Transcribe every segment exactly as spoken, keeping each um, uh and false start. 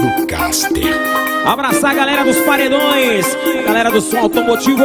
Pregando Caster. Abraçar a galera dos paredões, a galera do som automotivo.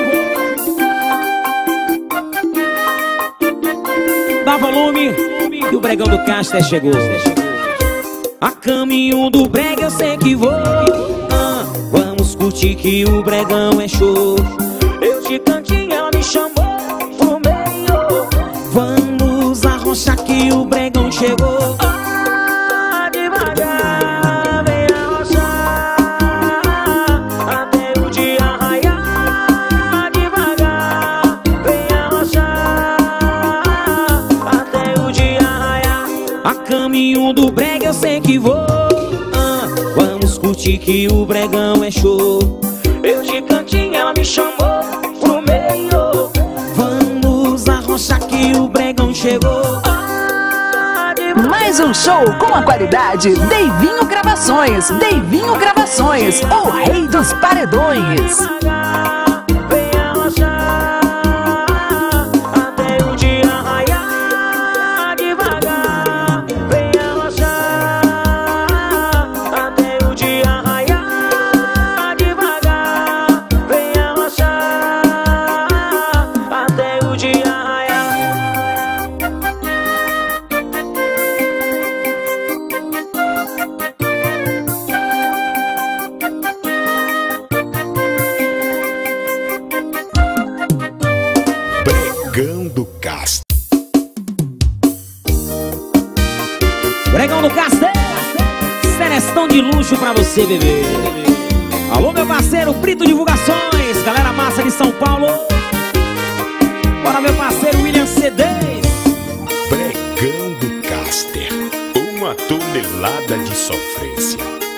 Dá volume, e o Bregão do Caster chegou. A caminho do brega eu sei que vou. ah, Vamos curtir que o Bregão é show. Eu de cantinho, ela me chamou pro meio. Vamos arrochar que o Bregão chegou. Ah, devagar, vem arrochar até o dia raiar. Devagar, vem arrochar até o dia raiar. A caminho do brega eu sei que vou. ah, Vamos curtir que o Bregão é show. Eu de cantinho, ela me chamou pro meio. Vamos arrochar que o Bregão chegou. ah, Mais um show com a qualidade Deivinho Gravações. Deivinho Gravações, o rei dos paredões. Vem arrochar até o dia raiar. Devagar, vem arrochar até o dia raiar. Devagar, vem arrochar até o dia raiar. Pregando Caster. Bregão do Caster, Celestão de luxo pra você, bebê. Alô, meu parceiro Brito Divulgações, galera massa de São Paulo. Bora, meu parceiro William C Ds. Pregando Caster. Uma tonelada de sofrência.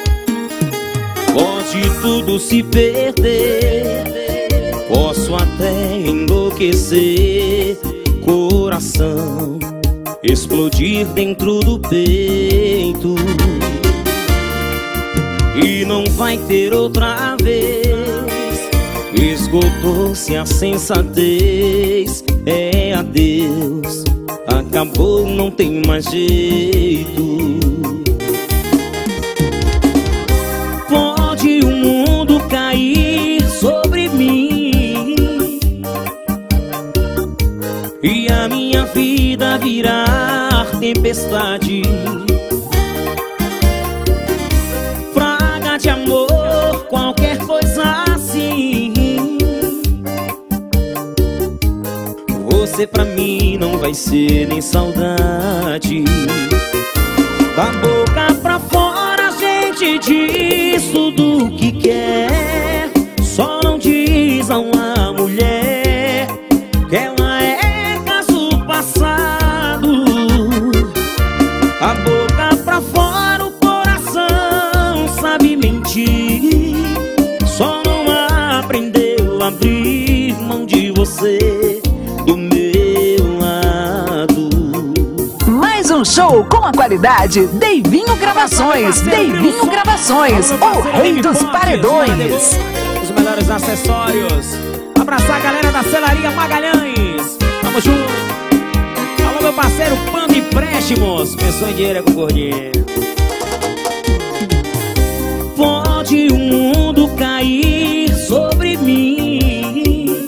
Pode tudo se perder, posso até enlouquecer, coração explodir dentro do peito, e não vai ter outra vez. Esgotou-se a sensatez, é adeus, acabou, não tem mais jeito. Pode o mundo cair sobre mim e a minha vida virar tempestade, praga de amor, qualquer coisa assim. Você pra mim não vai ser nem saudade. Da boca pra fora a gente diz tudo que quer, só não diz a uma mulher que ela é caso passado. A boca pra fora o coração sabe mentir, só não aprendeu a abrir mão de você do meu lado. Mais um show com a qualidade Deivinho Gravações. Deivinho Gravações, o rei dos paredões. Os melhores acessórios. Abraçar a galera da Celaria Magalhães. Tamo junto. Alô, meu parceiro Pando Empréstimos. Pensou em dinheiro é com gordinho. Pode o mundo cair sobre mim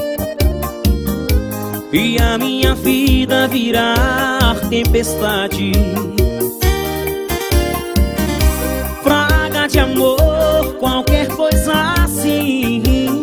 e a minha vida virar tempestade, praga de amor, qualquer coisa assim.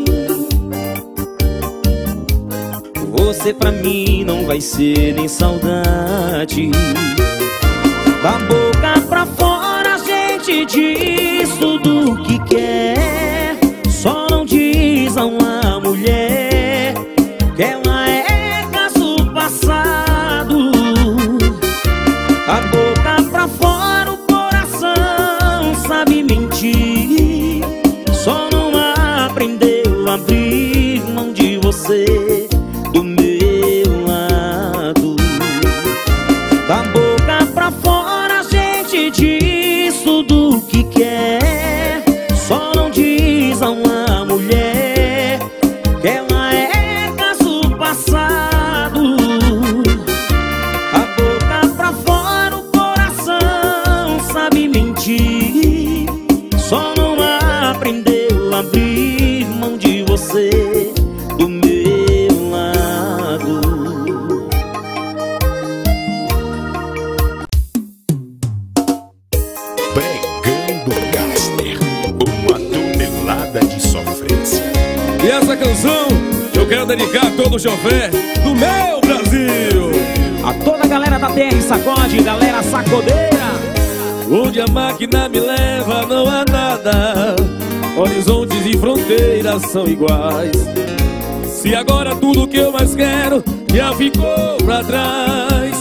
Você pra mim não vai ser nem saudade. Da boca pra fora a gente diz tudo que quer, só não diz a uma mulher que ela é caso passado. A boca pra fora o coração sabe mentir, só não aprendeu a abrir mão de você do meu lado. Da boca pra fora a gente diz tudo que quer, só não diz a uma mulher que ela é caso passado. A boca pra fora o coração sabe mentir, vou abrir mão de você do meu lado. Bregando Caster, uma tonelada de sofrência. E essa canção eu quero dedicar a todo o chofé do meu Brasil, A toda a galera da T R Sacode, galera sacodeira. onde a máquina me leva não há nada, horizontes e fronteiras são iguais. Se agora tudo que eu mais quero já ficou pra trás,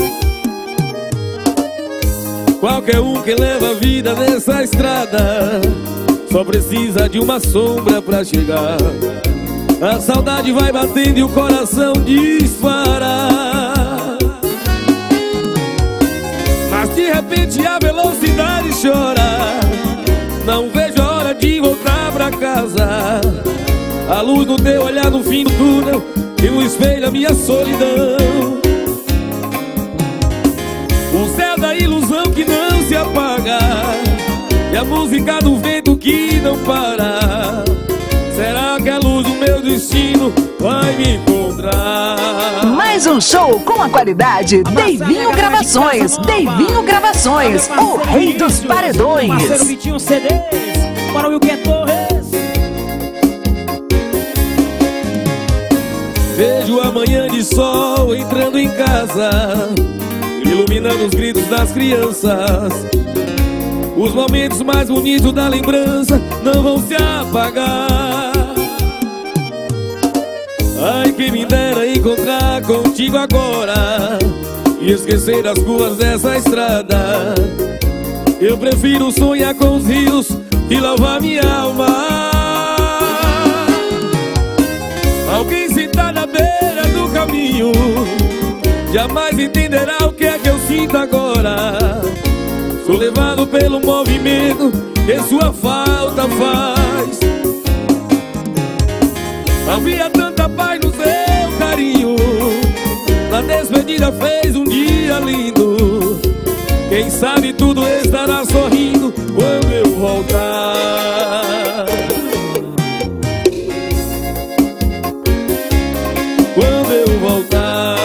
qualquer um que leva a vida nessa estrada só precisa de uma sombra pra chegar. A saudade vai batendo e o coração dispara, mas de repente a velocidade chora. Não vejo a hora de voltar pra casa. A luz no teu olhar no fim do túnel e no espelho a minha solidão. O céu da ilusão que não se apaga e a música do vento que não para. Será que a luz do meu destino vai me encontrar? Mais um show com a qualidade Deivinho Gravações. Deivinho Gravações, o rei dos paredões. Parceiro Vitinho C Ds, para o Wilker Torres. Vejo a manhã de sol entrando em casa, iluminando os gritos das crianças. Os momentos mais bonitos da lembrança não vão se apagar. Ai, quem me dera encontrar contigo agora e esquecer as curvas dessa estrada. Eu prefiro sonhar com os rios e louvar minha alma. Alguém sentar na beira do caminho jamais entenderá o que é que eu sinto agora. Sou levado pelo movimento que sua falta faz. Havia tanta paz no seu carinho, na despedida fez um dia lindo. Quem sabe tudo estará sorrindo quando eu voltar. Quando eu voltar.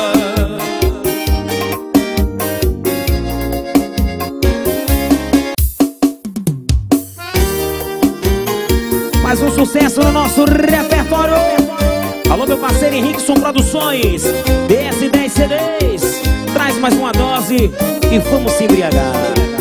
Mais um sucesso no nosso repertório. Alô, meu parceiro Henriqueson Produções, D S dez C Ds. Traz mais uma dose e vamos se embriagar.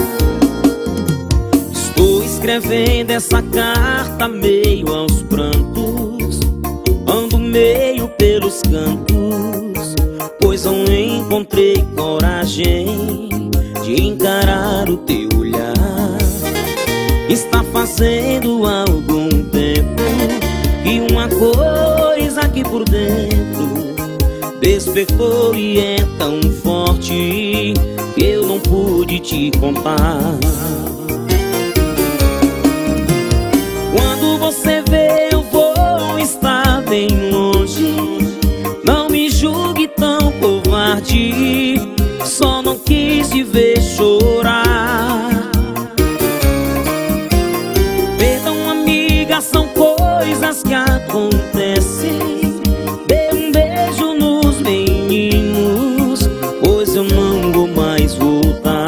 Estou escrevendo essa carta meio aos prantos, ando meio pelos cantos, pois não encontrei coragem de encarar o teu olhar. Está fazendo algum tempo que uma coisa aqui por dentro despertou e é tão forte que eu não pude te contar. Quando você vê eu vou estar bem longe, não me julgue tão covarde, só não quis te ver chorar. São coisas que acontecem. Dê um beijo nos meninos, pois eu não vou mais voltar.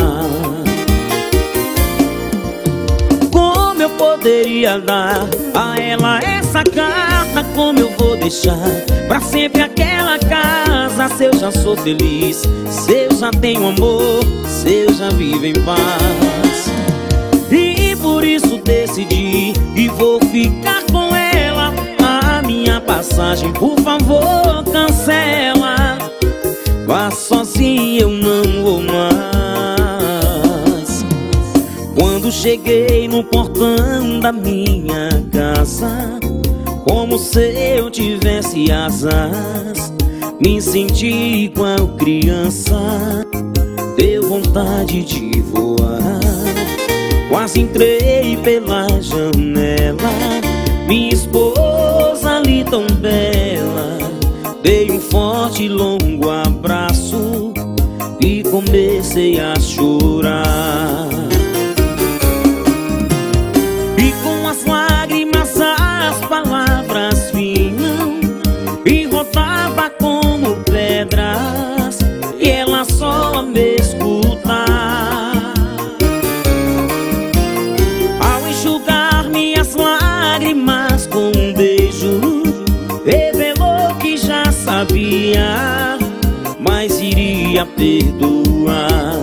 Como eu poderia dar a ela essa carta? Como eu vou deixar pra sempre aquela casa? Se eu já sou feliz, se eu já tenho amor, se eu já vivo em paz. E por isso decidi e vou ficar com ela. A minha passagem, por favor, cancela. Vá sozinha, eu não vou mais. Quando cheguei no portão da minha casa, como se eu tivesse asas, me senti igual criança, deu vontade de voar. Quase entrei pela janela, minha esposa ali tão bela. Dei um forte e longo abraço e comecei a chorar. E com as lágrimas a perdoar.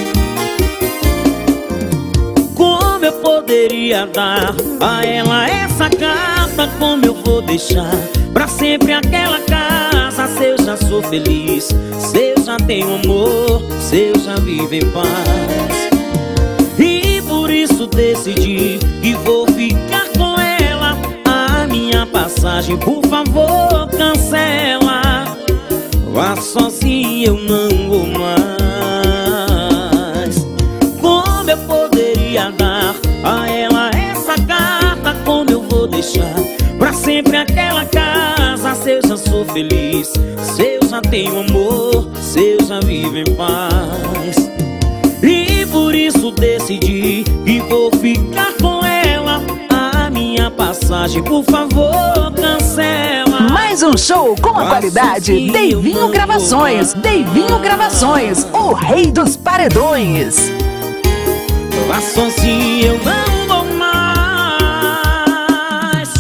Como eu poderia dar a ela essa carta? Como eu vou deixar pra sempre aquela casa? Se eu já sou feliz, se eu já tenho amor, se eu já vivo em paz. E por isso decidi que vou ficar com ela. A minha passagem, por favor, cancela. Vá sozinha, eu não vou mais. Como eu poderia dar a ela essa carta? Como eu vou deixar pra sempre aquela casa? Se eu já sou feliz, se eu já tenho amor, se eu já vivo em paz. E por isso decidi que vou ficar com ela. A minha passagem, por favor, cancela. Mais um show com a qualidade Deivinho Gravações. Deivinho Gravações, o rei dos paredões. Vá sozinho, eu não vou mais.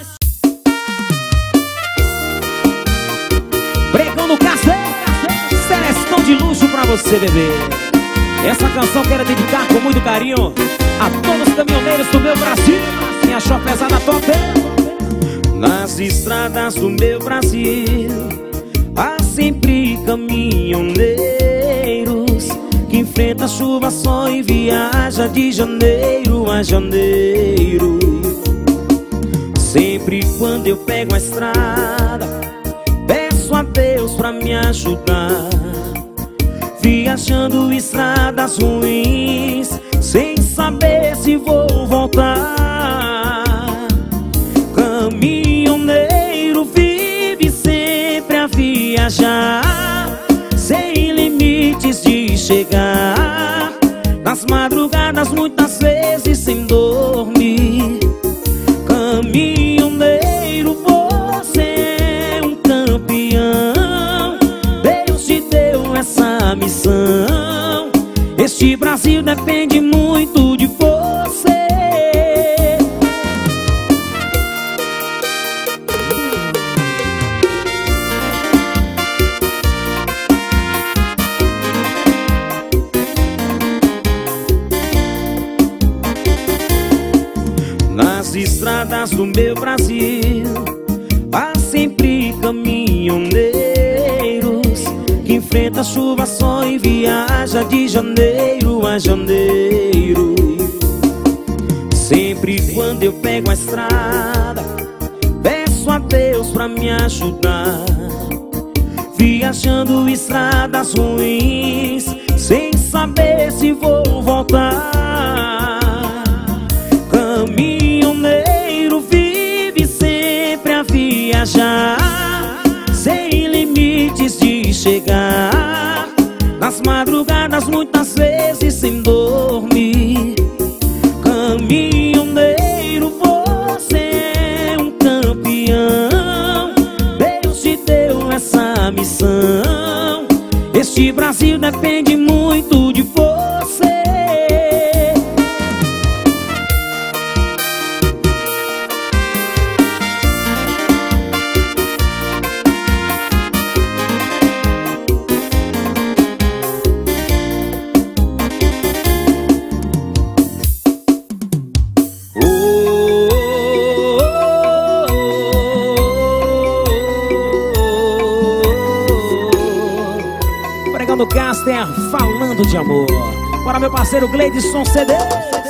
Bregão no café, seleção de luxo pra você, bebê. Essa canção quero dedicar com muito carinho a todos os caminhoneiros do meu Brasil. Minha show pesada top. Nas estradas do meu Brasil há sempre caminhoneiros que enfrenta chuva, sol e viaja de janeiro a janeiro. Sempre quando eu pego a estrada, peço a Deus pra me ajudar. Viajando estradas ruins, sem saber se vou voltar. Caminhoneiro vive sempre a viajar, sem limites de chegar. Nas madrugadas muitas vezes sem dormir. Caminhoneiro, você é um campeão. Deus te deu essa missão. Este Brasil depende muito de você. Nas estradas do meu Brasil há sempre caminhoneiros que enfrenta chuva, sol e viaja de janeiro a janeiro. Sempre quando eu pego a estrada, peço a Deus pra me ajudar. Viajando estradas ruins, sem saber se vou voltar. Caminhoneiro vive sempre a viajar, sem limites de chegar. Nas madrugadas muitas vezes sem dormir. Caminhoneiro, você é um campeão. Deus te deu essa missão. Este Brasil depende muito de você. No Caster, falando de amor. Para meu parceiro Gleidson C D.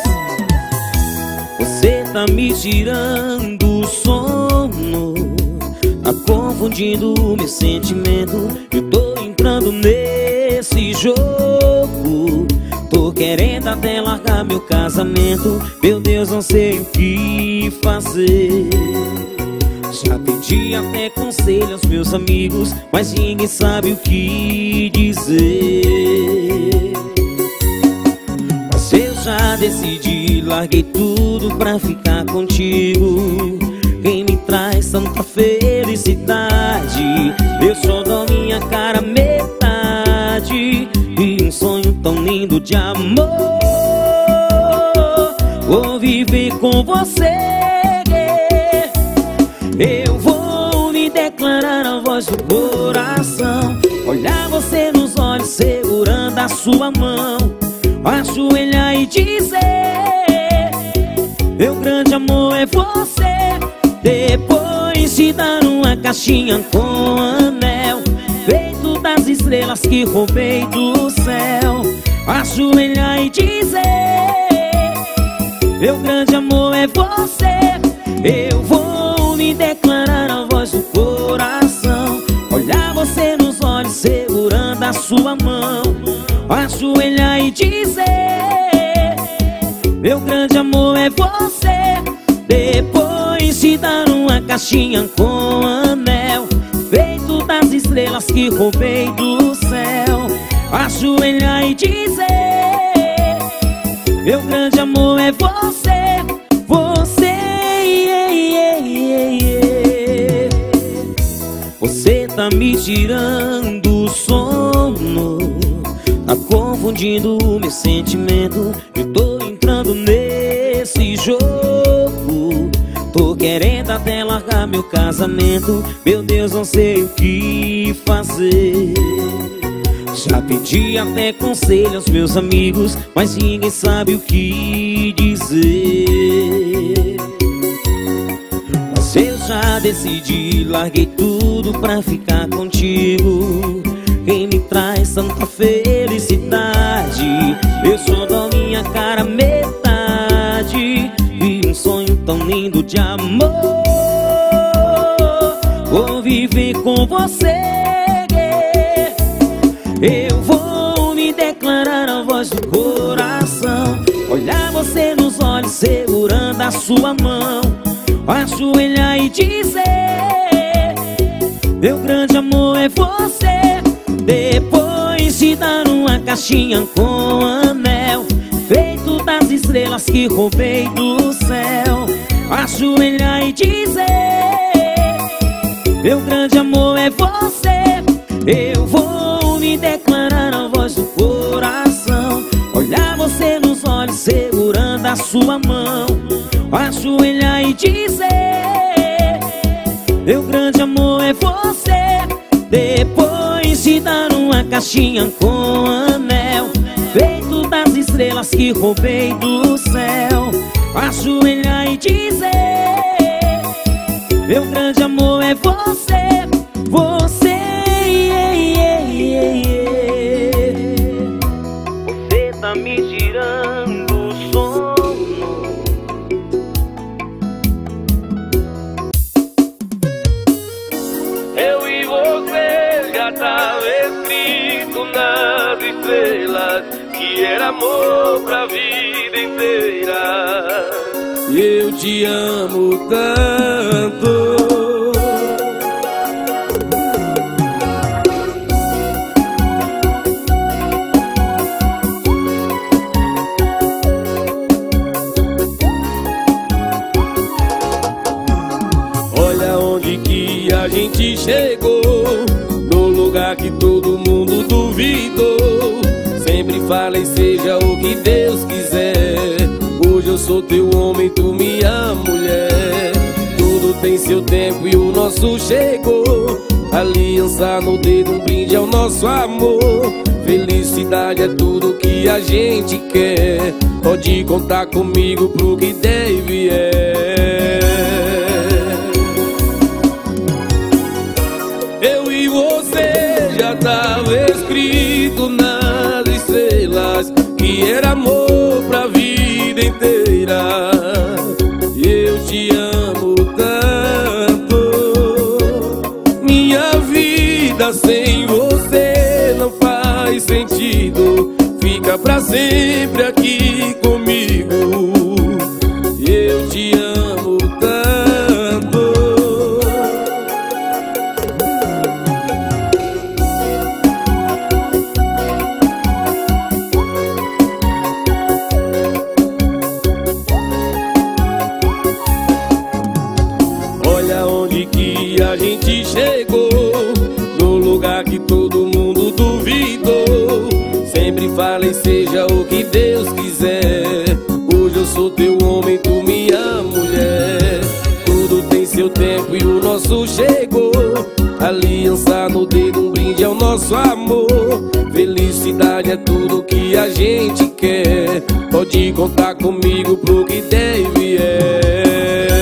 Você tá me tirando o sono, tá confundindo o meu sentimento. Eu tô entrando nesse jogo, tô querendo até largar meu casamento. Meu Deus, não sei o que fazer. Já pedi até conselho aos meus amigos, mas ninguém sabe o que dizer. Mas eu já decidi, larguei tudo pra ficar contigo. Quem me traz tanta felicidade? Eu só dou minha cara metade, e um sonho tão lindo de amor. Vou viver com você. Eu vou me declarar a voz do coração, olhar você nos olhos, ser sua mão, ajoelhar e dizer: meu grande amor é você. Depois te dar uma caixinha com anel feito das estrelas que roubei do céu, ajoelhar e dizer: meu grande amor é você. Eu vou me declarar a voz do coração, olhar você nos olhos segurando a sua mão, ajoelhar e dizer: meu grande amor é você. Depois te dar uma caixinha com anel feito das estrelas que roubei do céu, ajoelhar e dizer: meu grande amor é você. Você, yeah, yeah, yeah, yeah. Você tá me tirando o sono, tá confundindo o meu sentimento. Eu tô entrando nesse jogo, tô querendo até largar meu casamento. Meu Deus, não sei o que fazer. Já pedi até conselho aos meus amigos, mas ninguém sabe o que dizer. Mas eu já decidi, larguei tudo pra ficar contigo. Quem me traz tanta felicidade? Eu sou da minha cara metade, e um sonho tão lindo de amor. Vou viver com você. Eu vou me declarar a voz do coração, olhar você nos olhos segurando a sua mão, ajoelhar e dizer: meu grande amor é você. Depois te dar uma caixinha com anel feito das estrelas que roubei do céu, ajoelhar e dizer: meu grande amor é você. Eu vou me declarar a voz do coração, olhar você nos olhos segurando a sua mão, ajoelhar e dizer: meu grande amor é você. Depois te dar uma caixinha com anel feito das estrelas que roubei do céu, ajoelhar e dizer: meu grande amor é você. Você, yeah, yeah, yeah, yeah. Você tá me tirando o sono. Eu e você já tava escrito nas estrelas que era amor pra vida inteira. Eu te amo tanto. Olha onde que a gente chegou, no lugar que todo mundo duvidou. Sempre falei, seja o que Deus quiser. Hoje eu sou teu homem, tu minha mulher. Tudo tem seu tempo e o nosso chegou. Aliança no dedo, um brinde ao nosso amor. Felicidade é tudo que a gente quer. Pode contar comigo pro que der e vier. Eu e você já tava escrito nas estrelas que era amor pra vida inteira. Eu te amo tanto. Minha vida sem você não faz sentido. Fica pra sempre aqui comigo. Eu te amo tanto. Olha onde que a gente chegou, no lugar que todo mundo duvidou. Sempre falei, seja o que Deus quiser. Hoje eu sou teu homem, tu minha mulher. Tudo tem seu tempo e o nosso chegou. Aliança no dedo, um brinde é o nosso amor. Felicidade é tudo que a gente quer. Pode contar comigo pro que der e vier.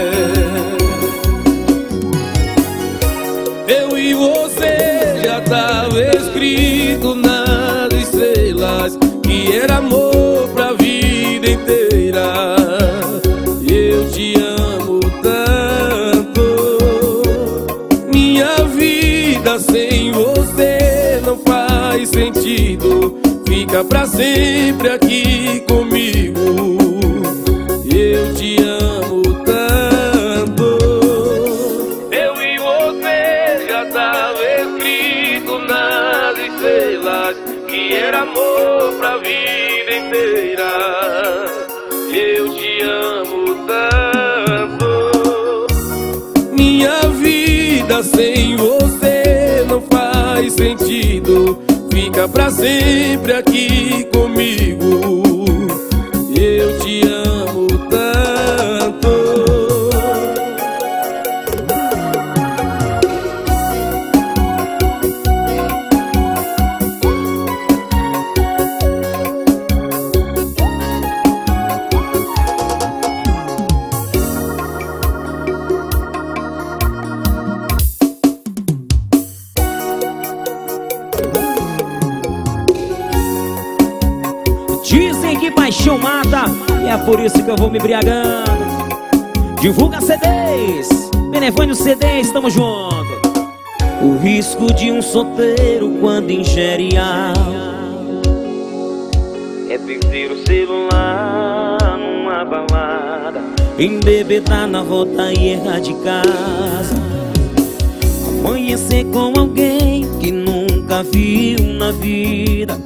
Eu e você já tava escrito nas estrelas que era amor pra vida inteira. Eu te amo tanto, minha vida sem você não faz sentido. Fica pra sempre aqui comigo. Eu te amo tanto. Eu e você já tava escrito nas estrelas que era amor pra vida inteira. Eu te amo tanto, minha vida sem você não faz sentido. Fica pra sempre aqui comigo. Eu te amo tanto. Dizem que paixão mata, e é por isso que eu vou me embriagando. Divulga C Ds, Benevânio C Ds, tamo junto. O risco de um solteiro quando ingere álcool é perder o celular numa balada, embebedar na volta e errar de casa, amanhecer com alguém que nunca viu na vida,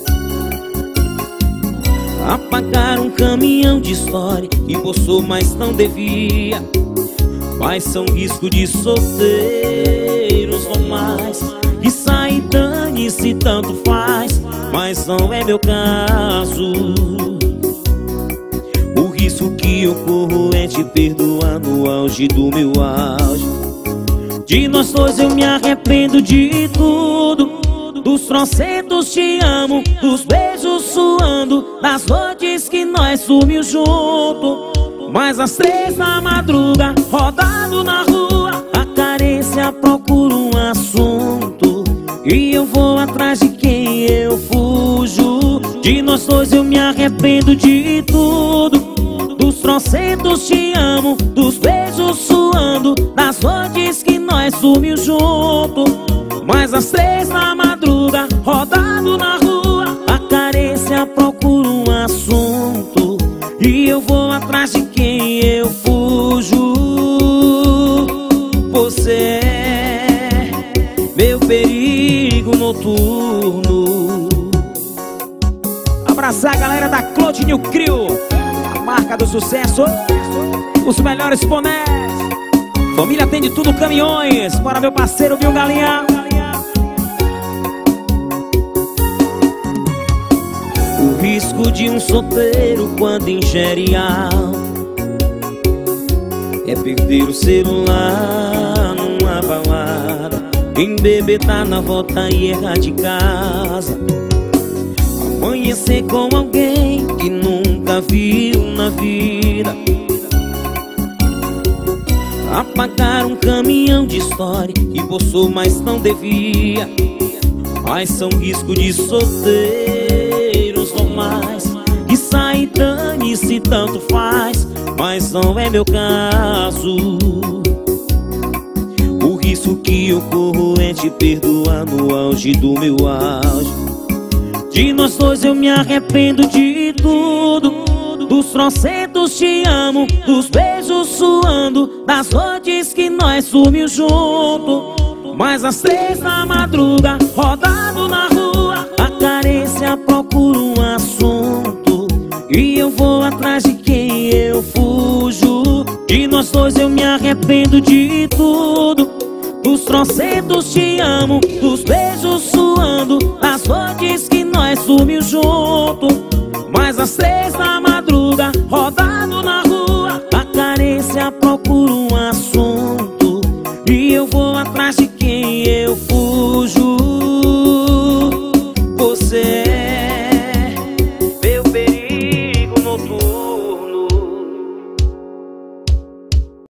apagar um caminhão de história que postou, mas não devia. Mas são riscos de solteiros normais, que sai dane-se tanto faz, mas não é meu caso. O risco que eu corro é te perdoar no auge do meu auge. De nós dois eu me arrependo de tudo, dos trocentos te amo, dos beijos suando, das noites que nós sumiu junto. Mas às três da madruga, rodado na rua, a carência procura um assunto, e eu vou atrás de quem eu fujo. De nós dois eu me arrependo de tudo, dos trocentos te amo, dos beijos suando, das noites que nós sumiu junto. Mas às três da madruga, rodado na rua, a carência procura um assunto, e eu vou atrás de quem eu fujo. Você é meu perigo noturno. Abraçar a galera da Cloudinho Crio, a marca do sucesso, os melhores bonés. Família tem de tudo, caminhões, para meu parceiro Viu Galinha. O risco de um solteiro quando ingere álcool é perder o celular numa balada, embebedar na volta e errar de casa, amanhecer com alguém que nunca viu na vida, apagar um caminhão de história que postou, mas não devia. Mas são riscos de solteiros normais, que sai dane-se tanto faz, mas não é meu caso. O risco que eu corro é te perdoar no auge do meu auge. De nós dois eu me arrependo de tudo, dos trocentos te amo, dos beijos suando, das noites que nós sumiu junto. Mas às três da madruga, rodado na rua, a carência procura um assunto, e eu vou atrás de quem eu fujo. De nós dois eu me arrependo de tudo, dos trocentos te amo, dos beijos suando, das noites que nós sumiu junto. Mas às três da madruga, rodado na rua, a carência procura um assunto, e eu vou atrás de quem vem eu fujo.